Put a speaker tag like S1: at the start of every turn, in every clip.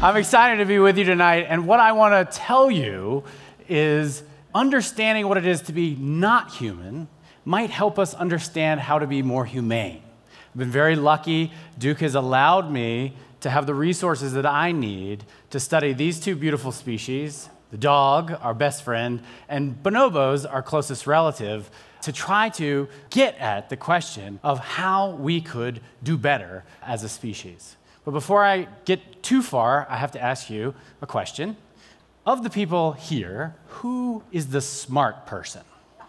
S1: I'm excited to be with you tonight, and what I want to tell you is understanding what it is to be not human might help us understand how to be more humane. I've been very lucky. Duke has allowed me to have the resources that I need to study these two beautiful species, the dog, our best friend, and bonobos, our closest relative, to try to get at the question of how we could do better as a species. But before I get too far, I have to ask you a question. Of the people here, who is the smart person?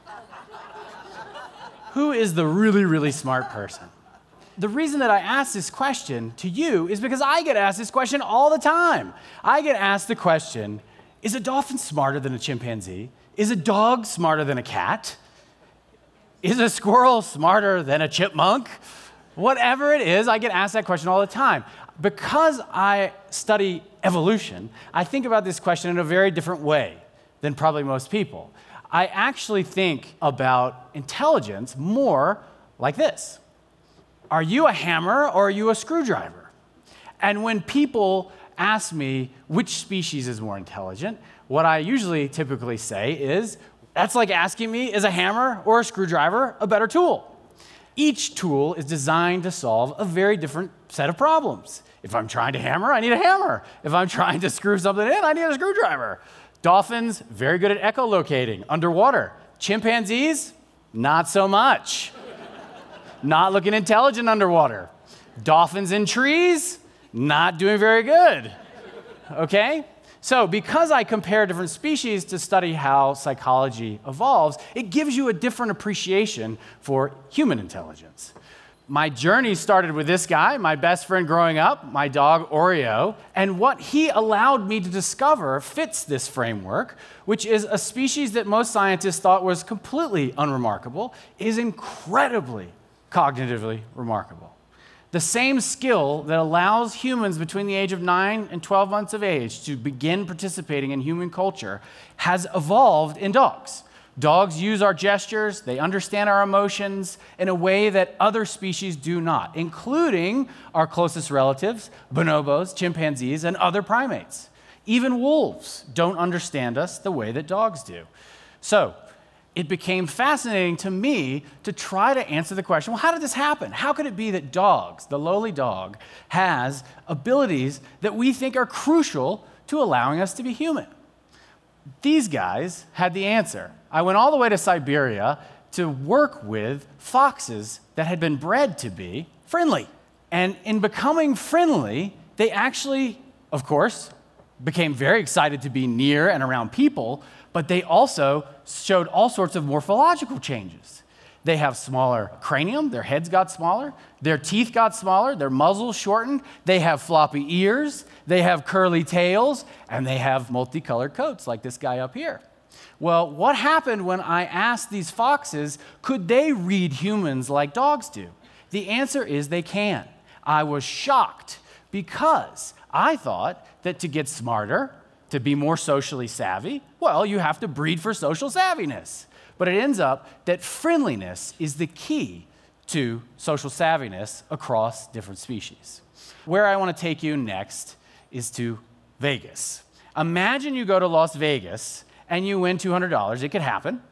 S1: Who is the really, really smart person? The reason that I ask this question to you is because I get asked this question all the time. I get asked the question, is a dolphin smarter than a chimpanzee? Is a dog smarter than a cat? Is a squirrel smarter than a chipmunk? Whatever it is, I get asked that question all the time. Because I study evolution, I think about this question in a very different way than probably most people. I actually think about intelligence more like this. Are you a hammer or are you a screwdriver? And when people ask me which species is more intelligent, what I usually typically say is, that's like asking me, is a hammer or a screwdriver a better tool? Each tool is designed to solve a very different set of problems. If I'm trying to hammer, I need a hammer. If I'm trying to screw something in, I need a screwdriver. Dolphins, very good at echolocating underwater. Chimpanzees, not so much. Not looking intelligent underwater. Dolphins in trees, not doing very good. Okay? So because I compare different species to study how psychology evolves, it gives you a different appreciation for human intelligence. My journey started with this guy, my best friend growing up, my dog Oreo, and what he allowed me to discover fits this framework, which is a species that most scientists thought was completely unremarkable, is incredibly cognitively remarkable. The same skill that allows humans between the age of 9 and 12 months of age to begin participating in human culture has evolved in dogs. Dogs use our gestures, they understand our emotions in a way that other species do not, including our closest relatives, bonobos, chimpanzees, and other primates. Even wolves don't understand us the way that dogs do. So, it became fascinating to me to try to answer the question, well, how did this happen? How could it be that dogs, the lowly dog, has abilities that we think are crucial to allowing us to be human? These guys had the answer. I went all the way to Siberia to work with foxes that had been bred to be friendly. And in becoming friendly, they actually, of course, became very excited to be near and around people, but they also showed all sorts of morphological changes. They have smaller cranium, their heads got smaller, their teeth got smaller, their muzzles shortened, they have floppy ears, they have curly tails, and they have multicolored coats like this guy up here. Well, what happened when I asked these foxes, could they read humans like dogs do? The answer is they can. I was shocked because I thought that to get smarter, to be more socially savvy, well, you have to breed for social savviness. But it ends up that friendliness is the key to social savviness across different species. Where I want to take you next is to Vegas. Imagine you go to Las Vegas and you win $200. It could happen.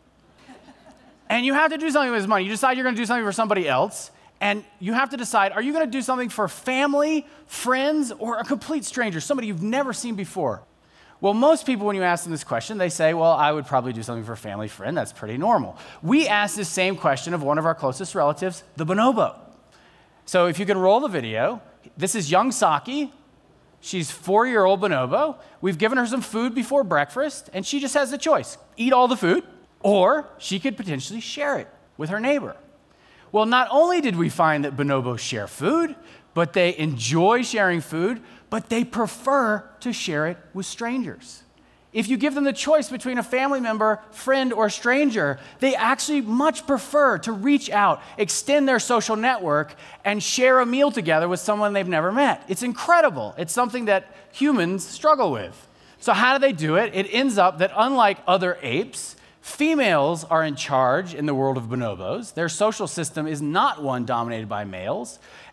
S1: And you have to do something with this money. You decide you're going to do something for somebody else, and you have to decide, are you going to do something for family, friends, or a complete stranger, somebody you've never seen before? Well, most people, when you ask them this question, they say, well, I would probably do something for a family friend. That's pretty normal. We asked this same question of one of our closest relatives, the bonobo. So if you can roll the video, this is young Saki. She's a 4-year-old bonobo. We've given her some food before breakfast, and she just has the choice. Eat all the food, or she could potentially share it with her neighbor. Well, not only did we find that bonobos share food, but they enjoy sharing food, but they prefer to share it with strangers. If you give them the choice between a family member, friend, or stranger, they actually much prefer to reach out, extend their social network, and share a meal together with someone they've never met. It's incredible. It's something that humans struggle with. So how do they do it? It ends up that unlike other apes, females are in charge in the world of bonobos. Their social system is not one dominated by males.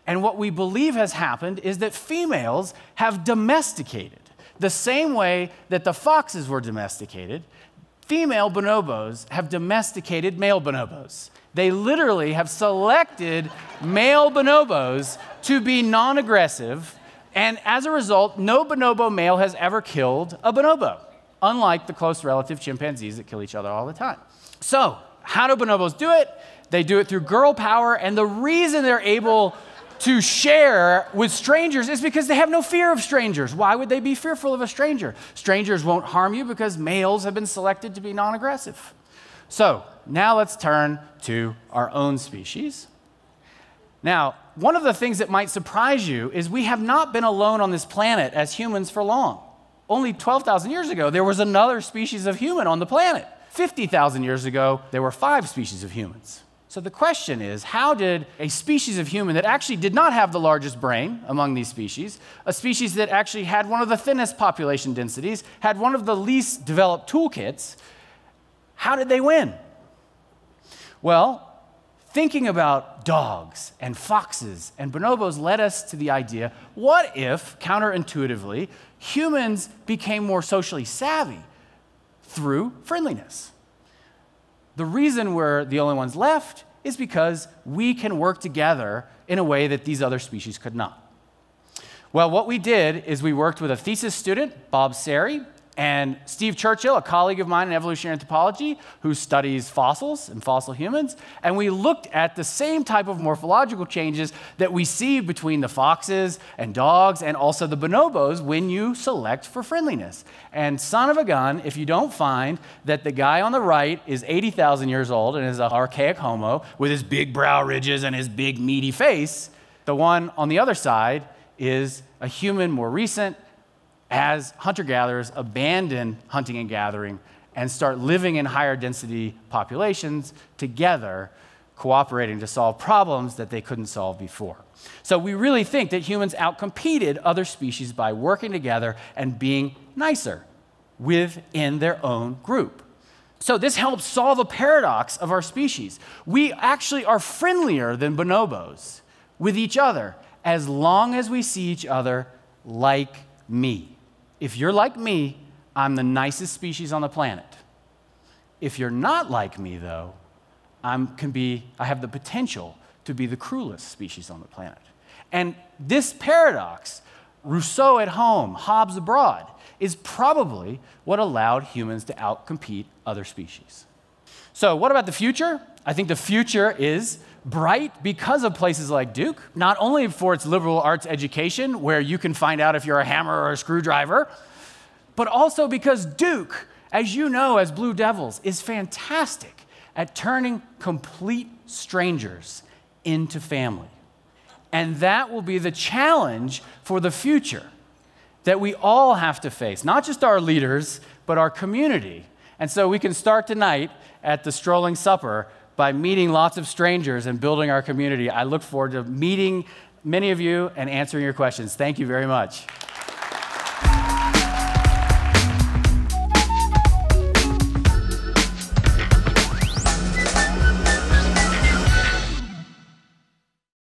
S1: And what we believe has happened is that females have domesticated. The same way that the foxes were domesticated, female bonobos have domesticated male bonobos. They literally have selected male bonobos to be non-aggressive, and as a result, no bonobo male has ever killed a bonobo, unlike the close relative chimpanzees that kill each other all the time. So, how do bonobos do it? They do it through girl power, and the reason they're able to share with strangers is because they have no fear of strangers. Why would they be fearful of a stranger? Strangers won't harm you because males have been selected to be non-aggressive. So now let's turn to our own species. Now, one of the things that might surprise you is we have not been alone on this planet as humans for long. Only 12,000 years ago, there was another species of human on the planet. 50,000 years ago, there were 5 species of humans. So the question is, how did a species of human that actually did not have the largest brain among these species, a species that actually had one of the thinnest population densities, had one of the least developed toolkits, how did they win? Well, thinking about dogs and foxes and bonobos led us to the idea, what if, counterintuitively, humans became more socially savvy through friendliness? The reason we're the only ones left is because we can work together in a way that these other species could not. Well, what we did is we worked with a thesis student, Bob Seri, and Steve Churchill, a colleague of mine in evolutionary anthropology who studies fossils and fossil humans, and we looked at the same type of morphological changes that we see between the foxes and dogs and also the bonobos when you select for friendliness. And son of a gun, if you don't find that the guy on the right is 80,000 years old and is an archaic homo with his big brow ridges and his big meaty face, the one on the other side is a human more recent, as hunter-gatherers abandon hunting and gathering and start living in higher density populations together, cooperating to solve problems that they couldn't solve before. So we really think that humans outcompeted other species by working together and being nicer within their own group. So this helps solve a paradox of our species. We actually are friendlier than bonobos with each other as long as we see each other like me. If you're like me, I'm the nicest species on the planet. If you're not like me, though, I have the potential to be the cruelest species on the planet. And this paradox, Rousseau at home, Hobbes abroad, is probably what allowed humans to outcompete other species. So what about the future? I think the future is bright because of places like Duke, not only for its liberal arts education, where you can find out if you're a hammer or a screwdriver, but also because Duke, as you know as Blue Devils, is fantastic at turning complete strangers into family. And that will be the challenge for the future that we all have to face, not just our leaders, but our community. And so we can start tonight at the strolling supper by meeting lots of strangers and building our community. I look forward to meeting many of you and answering your questions. Thank you very much.